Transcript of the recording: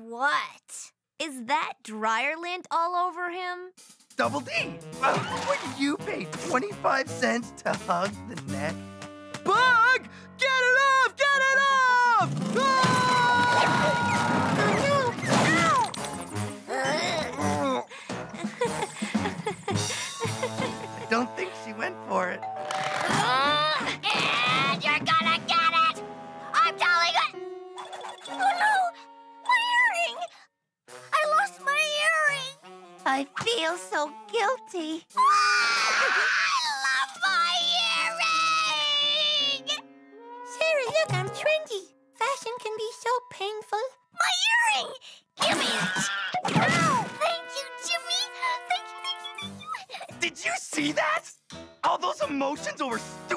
What? Is that dryer lint all over him? Double D, would you pay 25 cents to hug the neck? Bug! Get it off! Get it off! I don't think she went for it. And you're gonna get it! I'm telling it! Oh no! My earring! I lost my earring! I feel so guilty. I love my earring! Sarah, look, I'm trendy. Fashion can be so painful. My earring! Give me it! Oh, thank you, Jimmy! Thank you. Did you see that? All those emotions over